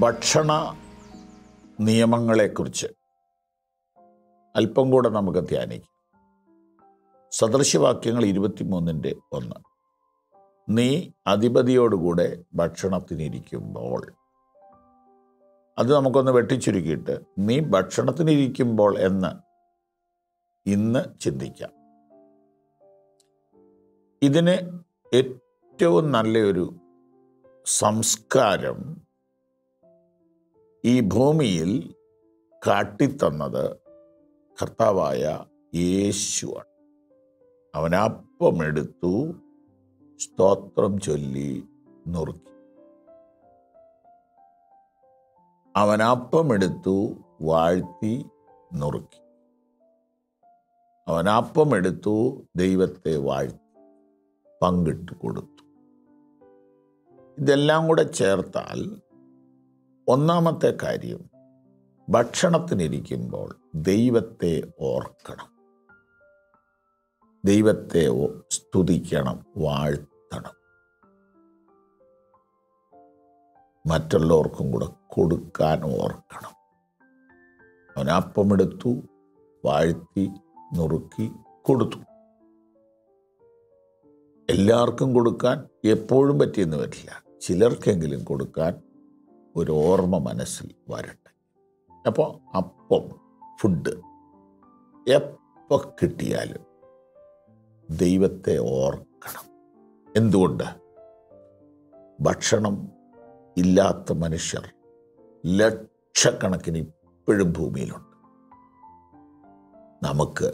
ഭക്ഷണ നിയമങ്ങളെക്കുറിച്ച് അല്പം കൂടെ നമുക്ക് ധ്യാനിക്കാം. സദൃശവാക്യങ്ങൾ 23:1. നീ അധിപതിയോടുകൂടെ ഭക്ഷണത്തിനിരിക്കുമ്പോൾ. അത് നമുക്കൊന്ന് വെട്ടിച്ചുരുക്കിയിട്ട് നീ ഭക്ഷണത്തിനിരിക്കുമ്പോൾ എന്ന് ഇന്ന് ചിന്തിക്കാം. ഇതിന് ഏറ്റവും നല്ലൊരു സംസ്കാരം ഈ ഭൂമിയിൽ കാട്ടിത്തന്നത് കർത്താവായ യേശുവാണ്. അവനപ്പമെടുത്തു, സ്തോത്രം ചൊല്ലി നുറുക്കി. അവനപ്പമെടുത്തു, വാഴ്ത്തി നുറുക്കി. അവനപ്പമെടുത്തു, ദൈവത്തെ വാഴ്ത്തി പങ്കിട്ട് കൊടുത്തു. ഇതെല്ലാം കൂടെ ചേർത്താൽ ഒന്നാമത്തെ കാര്യം, ഭക്ഷണത്തിനിരിക്കുമ്പോൾ ദൈവത്തെ ഓർക്കണം, ദൈവത്തെ സ്തുതിക്കണം, വാഴ്ത്തണം, മറ്റുള്ളവർക്കും കൂടെ കൊടുക്കാൻ ഓർക്കണം. അവനപ്പമെടുത്തു, വാഴ്ത്തി നുറുക്കി കൊടുത്തു. എല്ലാവർക്കും കൊടുക്കാൻ എപ്പോഴും പറ്റിയെന്ന് വരില്ല. ചിലർക്കെങ്കിലും കൊടുക്കാൻ ഒരു ഓർമ്മ മനസ്സിൽ വരട്ടെ. അപ്പോൾ അപ്പം, ഫുഡ് എപ്പോൾ കിട്ടിയാലും ദൈവത്തെ ഓർക്കണം. എന്തുകൊണ്ട്? ഭക്ഷണം ഇല്ലാത്ത മനുഷ്യർ ലക്ഷക്കണക്കിന് ഇപ്പോഴും ഭൂമിയിലുണ്ട്. നമുക്ക്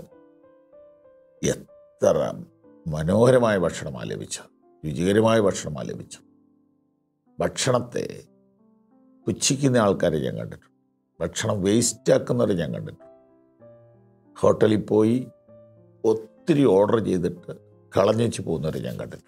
എത്ര മനോഹരമായ ഭക്ഷണമാണ് ലഭിച്ചത്, രുചികരമായ ഭക്ഷണമാണ് ലഭിച്ചത്. ഭക്ഷണത്തെ പുച്ഛിക്കുന്ന ആൾക്കാരെ ഞാൻ കണ്ടിട്ടുണ്ട്. ഭക്ഷണം വേസ്റ്റാക്കുന്നവരെ ഞാൻ കണ്ടിട്ടുണ്ട്. ഹോട്ടലിൽ പോയി ഒത്തിരി ഓർഡർ ചെയ്തിട്ട് കളഞ്ഞേച്ച് പോകുന്നവരെ ഞാൻ കണ്ടിട്ടുണ്ട്.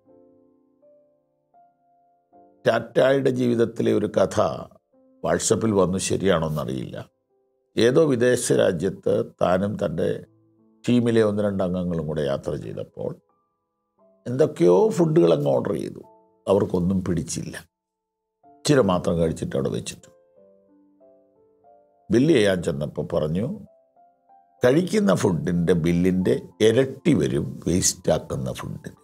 ടാറ്റായുടെ ജീവിതത്തിലെ ഒരു കഥ വാട്സപ്പിൽ വന്നു, ശരിയാണോ എന്നറിയില്ല. ഏതോ വിദേശ രാജ്യത്ത് താനും തൻ്റെ ടീമിലെ 1-2 അംഗങ്ങളും കൂടെ യാത്ര ചെയ്തപ്പോൾ എന്തൊക്കെയോ ഫുഡുകൾ അങ്ങ് ഓർഡർ ചെയ്തു. അവർക്കൊന്നും പിടിച്ചില്ല. ഇച്ചിരി മാത്രം കഴിച്ചിട്ട് അവിടെ വെച്ചിട്ടു. ബില്ല് ചെയ്യാൻ ചെന്നപ്പോൾ പറഞ്ഞു, കഴിക്കുന്ന ഫുഡിൻ്റെ ബില്ലിൻ്റെ ഇരട്ടി വരും വേസ്റ്റാക്കുന്ന ഫുഡിന്.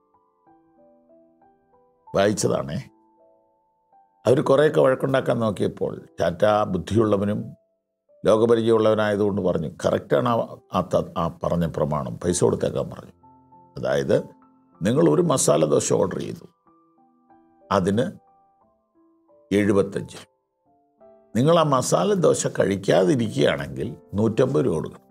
വായിച്ചതാണേ. അവർ കുറേയൊക്കെ വഴക്കുണ്ടാക്കാൻ നോക്കിയപ്പോൾ ടാറ്റ ബുദ്ധിയുള്ളവനും ലോകപരിചയമുള്ളവനായതുകൊണ്ട് പറഞ്ഞു, കറക്റ്റാണ് ആ പറഞ്ഞ പ്രമാണം, പൈസ കൊടുത്തേക്കാൻ പറഞ്ഞു. അതായത് നിങ്ങൾ ഒരു മസാല ദോശ ഓർഡർ ചെയ്തു, അതിന് 75. നിങ്ങൾ ആ മസാല ദോശ കഴിക്കാതിരിക്കുകയാണെങ്കിൽ 150 രൂപ കൊടുക്കണം.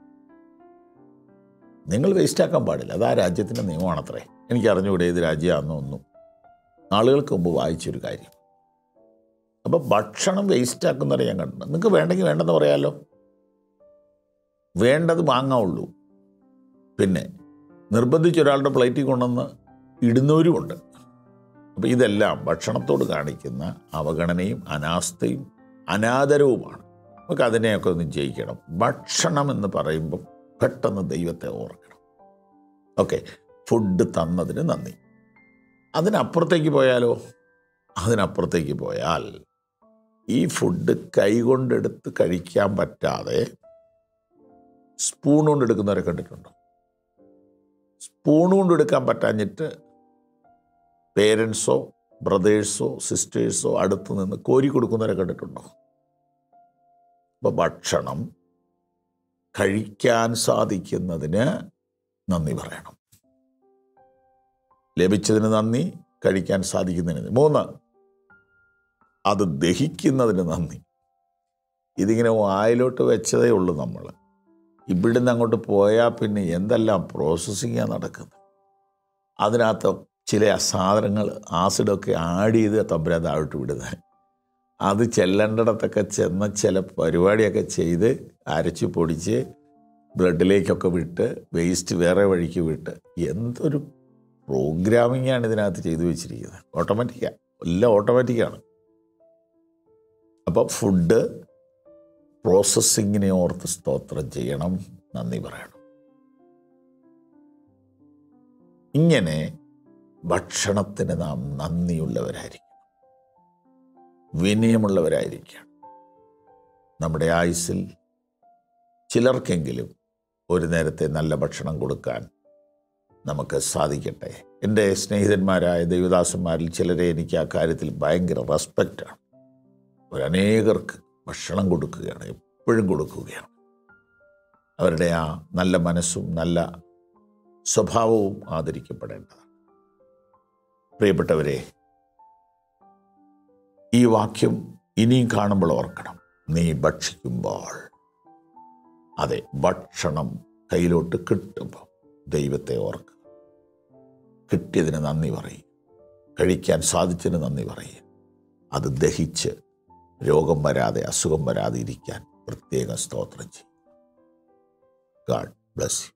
നിങ്ങൾ വേസ്റ്റാക്കാൻ പാടില്ല. അത് ആ രാജ്യത്തിൻ്റെ നിയമമാണത്രേ. എനിക്കറിഞ്ഞുകൂടെ ഏത് രാജ്യമാണെന്നൊന്നും. നാളുകൾക്ക് മുമ്പ് വായിച്ചൊരു കാര്യം. അപ്പോൾ ഭക്ഷണം വേസ്റ്റാക്കുന്നവരെ ഞാൻ കണ്ടിട്ടുണ്ട്. നിങ്ങൾക്ക് വേണ്ടെങ്കിൽ വേണ്ടെന്ന് പറയാമല്ലോ. വേണ്ടത് വാങ്ങാവുള്ളൂ. പിന്നെ നിർബന്ധിച്ച് ഒരാളുടെ പ്ലേറ്റിൽ കൊണ്ടുവന്ന് ഇടുന്നവരുമുണ്ട്. അപ്പോൾ ഇതെല്ലാം ഭക്ഷണത്തോട് കാണിക്കുന്ന അവഗണനയും അനാസ്ഥയും അനാദരവുമാണ്. നമുക്ക് അതിനെയൊക്കെ ഒന്ന് ജയിക്കണം. ഭക്ഷണം എന്ന് പറയുമ്പം പെട്ടെന്ന് ദൈവത്തെ ഓർക്കണം. ഓക്കെ, ഫുഡ് തന്നതിന് നന്ദി. അതിനപ്പുറത്തേക്ക് പോയാലോ? അതിനപ്പുറത്തേക്ക് പോയാൽ ഈ ഫുഡ് കൈകൊണ്ടെടുത്ത് കഴിക്കാൻ പറ്റാതെ സ്പൂൺ കൊണ്ട് എടുക്കുന്നവരെ കണ്ടിട്ടുണ്ടോ? സ്പൂൺ കൊണ്ട് എടുക്കാൻ പറ്റാഞ്ഞിട്ട് പേരൻസോ ബ്രദേഴ്സോ സിസ്റ്റേഴ്സോ അടുത്ത് നിന്ന് കോരി കൊടുക്കുന്നവരെ കണ്ടിട്ടുണ്ടോ? അപ്പോൾ ഭക്ഷണം കഴിക്കാൻ സാധിക്കുന്നതിന് നന്ദി പറയണം. ലഭിച്ചതിന് നന്ദി, കഴിക്കാൻ സാധിക്കുന്നതിന്. 3, അത് ദഹിക്കുന്നതിന് നന്ദി. ഇതിങ്ങനെ വായിലോട്ട് വെച്ചതേ ഉള്ളൂ നമ്മൾ. ഇവിടുന്ന് അങ്ങോട്ട് പോയാൽ പിന്നെ എന്തെല്ലാം പ്രോസസ്സിങ്ങാണ് നടക്കുന്നത്. അതിനകത്ത് ചില സാധനങ്ങൾ ആസിഡൊക്കെ ആഡ് ചെയ്ത് തമ്പുരാൻ താഴോട്ട് വിടുന്നത്. അത് ചെല്ലേണ്ടിടത്തൊക്കെ ചെന്ന് ചില പരിപാടിയൊക്കെ ചെയ്ത് അരച്ച് പൊടിച്ച് ബ്ലഡിലേക്കൊക്കെ വിട്ട് വേസ്റ്റ് വേറെ വഴിക്ക് വിട്ട് എന്തൊരു പ്രോഗ്രാമിങ്ങാണ് ഇതിനകത്ത് ചെയ്തു വെച്ചിരിക്കുന്നത്. ഓട്ടോമാറ്റിക്കാണ്, എല്ലാം ഓട്ടോമാറ്റിക്കാണ്. അപ്പോൾ ഫുഡ് പ്രോസസ്സിങ്ങിനെ ഓർത്ത് സ്തോത്രം ചെയ്യണം, നന്ദി പറയണം. ഇങ്ങനെ ഭക്ഷണത്തിന് നാം നന്ദിയുള്ളവരായിരിക്കും. വിനയമുള്ളവരായിരിക്കണം. നമ്മുടെ ആയുസ്സിൽ ചിലർക്കെങ്കിലും ഒരു നേരത്തെ നല്ല ഭക്ഷണം കൊടുക്കാൻ നമുക്ക് സാധിക്കട്ടെ. എൻ്റെ സ്നേഹിതന്മാരായ ദൈവദാസന്മാരിൽ ചിലരെ എനിക്ക് ആ കാര്യത്തിൽ ഭയങ്കര റെസ്പെക്റ്റാണ്. അവരനേകർക്ക് ഭക്ഷണം കൊടുക്കുകയാണ്, എപ്പോഴും കൊടുക്കുകയാണ്. അവരുടെ ആ നല്ല മനസ്സും നല്ല സ്വഭാവവും ആദരിക്കപ്പെടേണ്ടതാണ്. പ്രിയപ്പെട്ടവരെ, ഈ വാക്യം ഇനിയും കാണുമ്പോൾ ഓർക്കണം. നീ ഭക്ഷിക്കുമ്പോൾ, അതെ, ഭക്ഷണം കയ്യിലോട്ട് കിട്ടുമ്പോൾ ദൈവത്തെ ഓർക്കുക. കിട്ടിയതിന് നന്ദി പറയുക, കഴിക്കാൻ സാധിച്ചതിന് നന്ദി പറയുക. അത് ദഹിച്ച് രോഗം വരാതെ, അസുഖം വരാതെ ഇരിക്കാൻ പ്രത്യേകം സ്തോത്രം ചെയ്യും. God bless you.